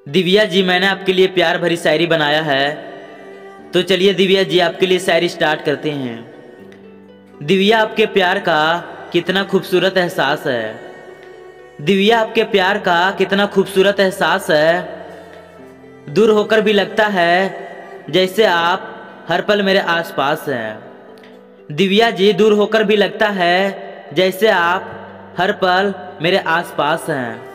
दिव्या जी, मैंने आपके लिए प्यार भरी शायरी बनाया है, तो चलिए दिव्या जी आपके लिए शायरी स्टार्ट करते हैं। दिव्या, आपके प्यार का कितना खूबसूरत एहसास है। दिव्या, आपके प्यार का कितना खूबसूरत एहसास है। दूर होकर भी लगता है जैसे आप हर पल मेरे आसपास हैं। दिव्या जी, दूर होकर भी लगता है जैसे आप हर पल मेरे आसपास हैं।